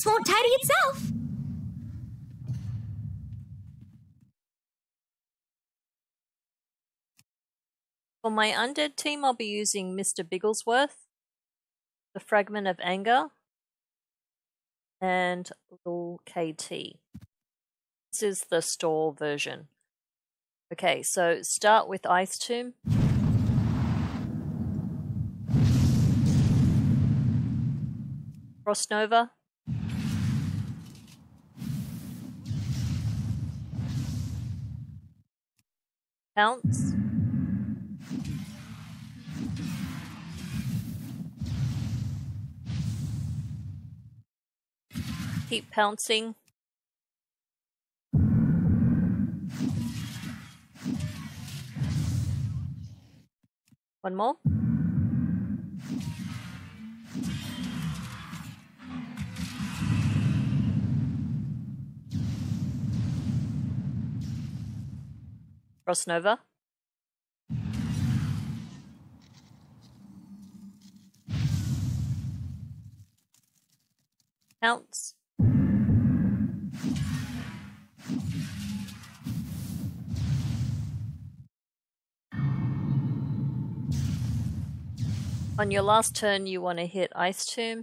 won't tidy itself. For my undead team, I'll be using Mr. Bigglesworth, the Fragment of Anger, and Lil KT. This is the store version. Okay, so start with Ice Tomb. Frost Nova. Pounce. Keep pouncing. One more. Frost Nova. Pounce. On your last turn, you want to hit Ice Tomb.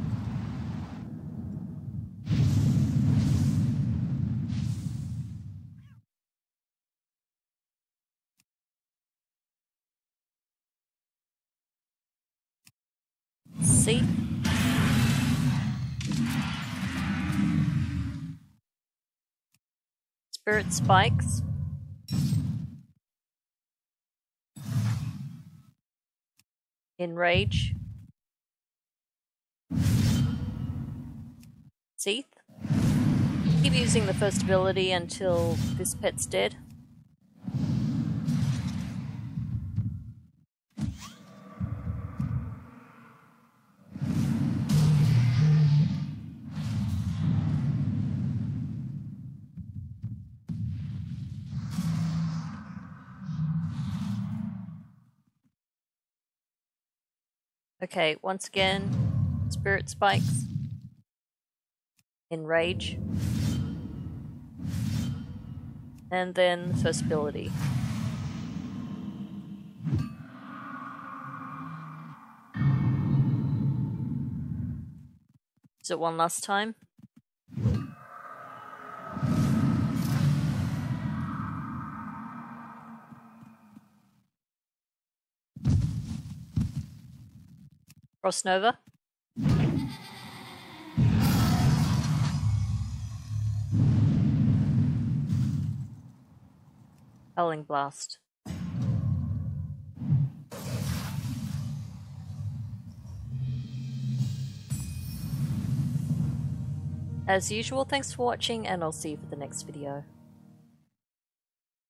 See? Spirit Spikes. Enrage. Seath. Keep using the first ability until this pet's dead. Okay, once again, Spirit Spikes. Enrage. And then first ability. Is it one last time? Frost Nova. Howling Blast. As usual, thanks for watching, and I'll see you for the next video.